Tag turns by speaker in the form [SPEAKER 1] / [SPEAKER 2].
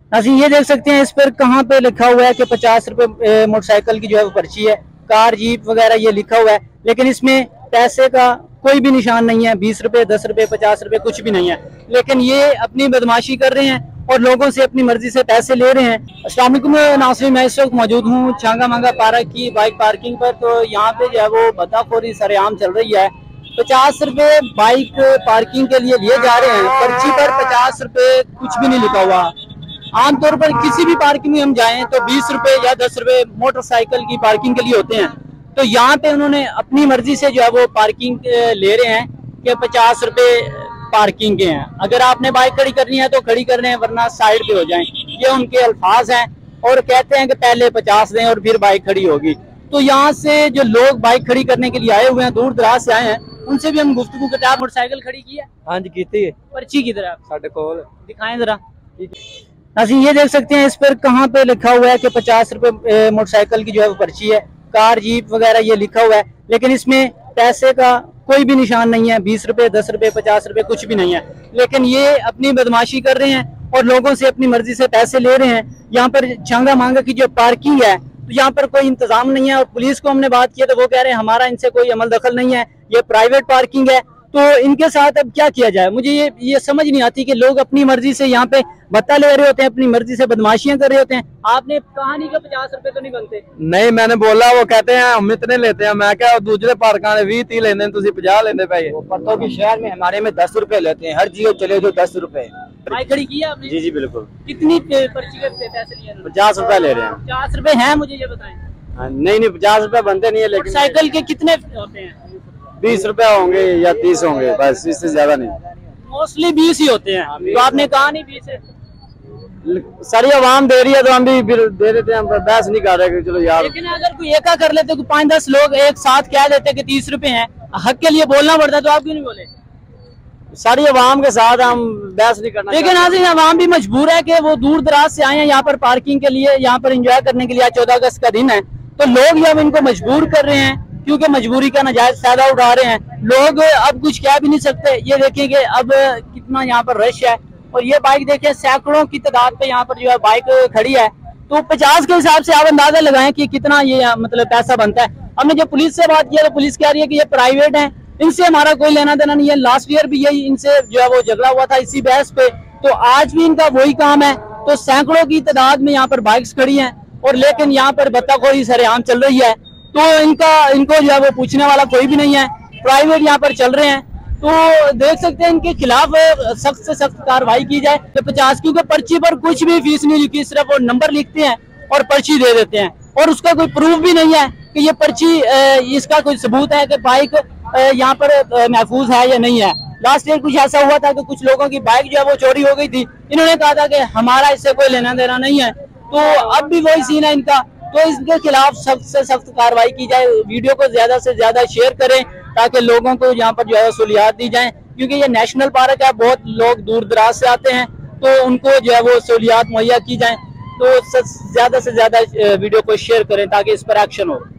[SPEAKER 1] नाज़रीन ये देख सकते हैं इस पर कहाँ पे लिखा हुआ है कि 50 रुपए मोटरसाइकिल की जो है वो पर्ची है, कार जीप वगैरह ये लिखा हुआ है, लेकिन इसमें पैसे का कोई भी निशान नहीं है। 20 रुपए, 10 रुपए, 50 रुपए कुछ भी नहीं है, लेकिन ये अपनी बदमाशी कर रहे हैं और लोगों से अपनी मर्जी से पैसे ले रहे हैं। अस्सलाम वालेकुम नाज़रीन, मैं इस वक्त मौजूद हूँ छांगा मांगा पार्क की बाइक पार्किंग पर। तो यहाँ पे जो है वो भद्दाखोरी सरेआम चल रही है। 50 रुपए बाइक पार्किंग के लिए लिए जा रहे हैं, पर्ची पर 50 रुपए कुछ भी नहीं लिखा हुआ। आमतौर पर किसी भी पार्किंग में हम जाएं तो 20 रुपए या 10 रुपए मोटरसाइकिल की पार्किंग के लिए होते हैं। तो यहाँ पे उन्होंने अपनी मर्जी से जो है वो पार्किंग ले रहे हैं कि 50 रुपए पार्किंग के हैं। अगर आपने बाइक खड़ी करनी है तो खड़ी कर रहे हैं, वरना साइड पे हो जाएं। ये उनके अल्फाज हैं और कहते हैं कि पहले 50 दें और फिर बाइक खड़ी होगी। तो यहाँ से जो लोग बाइक खड़ी करने के लिए आए हुए हैं, दूर दराज से आए हैं, उनसे भी हम गुफ्तगू करते हैं। आप मोटरसाइकिल खड़ी की है?
[SPEAKER 2] हाँ जी की है।
[SPEAKER 1] पर्ची की तरह
[SPEAKER 2] साढ़े कोल
[SPEAKER 1] दिखाएं जरा। नाज़रीन ये देख सकते हैं इस पर कहाँ पे लिखा हुआ है कि 50 रुपए मोटरसाइकिल की जो है वो पर्ची है, कार जीप वगैरह ये लिखा हुआ है, लेकिन इसमें पैसे का कोई भी निशान नहीं है। 20 रुपए, 10 रुपए, 50 रुपए कुछ भी नहीं है, लेकिन ये अपनी बदमाशी कर रहे हैं और लोगों से अपनी मर्जी से पैसे ले रहे हैं। यहाँ पर छांगा मांगा की जो पार्किंग है, तो यहाँ पर कोई इंतजाम नहीं है। और पुलिस को हमने बात की तो वो कह रहे हैं हमारा इनसे कोई अमल दखल नहीं है, ये प्राइवेट पार्किंग है। तो इनके साथ अब क्या किया जाए, मुझे ये समझ नहीं आती कि लोग अपनी मर्जी से यहाँ पे भत्ता ले रहे होते हैं, अपनी मर्जी से बदमाशियां कर रहे होते हैं। आपने कहा नहीं कि 50 रुपए तो नहीं बनते?
[SPEAKER 2] नहीं, मैंने बोला, वो कहते हैं हम इतने लेते हैं। मैं क्या दूसरे पार्क 20-30 लेने, 50 लेने पे।
[SPEAKER 3] परतों की शहर में हमारे में 10 रुपए लेते हैं, हर जगह चले जो 10 रुपए।
[SPEAKER 1] बाइक खड़ी की है आपने?
[SPEAKER 3] जी जी बिल्कुल।
[SPEAKER 1] कितनी पर्ची के पैसे लिए?
[SPEAKER 3] 50 रुपए ले रहे हैं।
[SPEAKER 1] 50 रुपए है, मुझे ये बताएं।
[SPEAKER 3] नहीं 50 रुपए बनते नहीं है, लेकिन
[SPEAKER 1] साइकिल के कितने होते हैं?
[SPEAKER 3] 20 रुपए होंगे या 30 होंगे, बस इससे ज्यादा नहीं।
[SPEAKER 1] मोस्टली 20 ही होते हैं। तो आपने कहा नहीं 20 है?
[SPEAKER 3] सारी आवाम दे रही है तो हम भी दे देते हैं, बहस नहीं कर रहे। चलो यार,
[SPEAKER 1] लेकिन अगर कोई एका कर लेते, 5-10 लोग एक साथ कह देते कि 30 रुपए हैं, हक के लिए बोलना पड़ता, तो आप क्यों नहीं बोले?
[SPEAKER 3] सारी आवाम के साथ हम बहस नहीं करना।
[SPEAKER 1] लेकिन आज आवाम भी मजबूर है कि वो दूर दराज से आए हैं यहाँ पर पार्किंग के लिए, यहाँ पर एंजॉय करने के लिए। 14 अगस्त का दिन है, तो लोग अब इनको मजबूर कर रहे हैं क्योंकि मजबूरी का नाजायज फायदा उठा रहे हैं। लोग अब कुछ कह भी नहीं सकते। ये देखें कि अब कितना यहाँ पर रश है, और ये बाइक देखें सैकड़ों की तादाद पे यहाँ पर जो है बाइक खड़ी है। तो 50 के हिसाब से आप अंदाजा लगाएं कि कितना ये मतलब पैसा बनता है। हमने जब पुलिस से बात किया तो पुलिस कह रही है कि ये प्राइवेट है, इनसे हमारा कोई लेना देना नहीं है। लास्ट ईयर भी यही इनसे जो है वो झगड़ा हुआ था इसी बहस पे, तो आज भी इनका वही काम है। तो सैकड़ों की तादाद में यहाँ पर बाइक्स खड़ी हैं, और लेकिन यहाँ पर भत्ताखोरी सरेआम चल रही है। तो इनको जो है वो पूछने वाला कोई भी नहीं है, प्राइवेट यहाँ पर चल रहे हैं। तो देख सकते हैं इनके खिलाफ सख्त से सख्त कार्रवाई की जाए। तो 50, क्योंकि पर्ची पर कुछ भी फीस नहीं लिखी, सिर्फ वो नंबर लिखते हैं और पर्ची दे देते हैं, और उसका कोई प्रूफ भी नहीं है कि ये पर्ची, इसका कोई सबूत है कि बाइक यहाँ पर महफूज है या नहीं है। लास्ट ईयर कुछ ऐसा हुआ था कि कुछ लोगों की बाइक जो है वो चोरी हो गई थी, इन्होंने कहा था कि हमारा इससे कोई लेना देना नहीं है। तो अब भी वही सीन है इनका। तो इसके खिलाफ सख्त से सख्त कार्रवाई की जाए। वीडियो को ज्यादा से ज्यादा शेयर करें ताकि लोगों को यहाँ पर जो है सहूलियात दी जाए, क्योंकि ये नेशनल पार्क है, बहुत लोग दूर दराज से आते हैं, तो उनको जो है वो सहूलियात मुहैया की जाए। तो ज्यादा से ज्यादा वीडियो को शेयर करें ताकि इस पर एक्शन हो।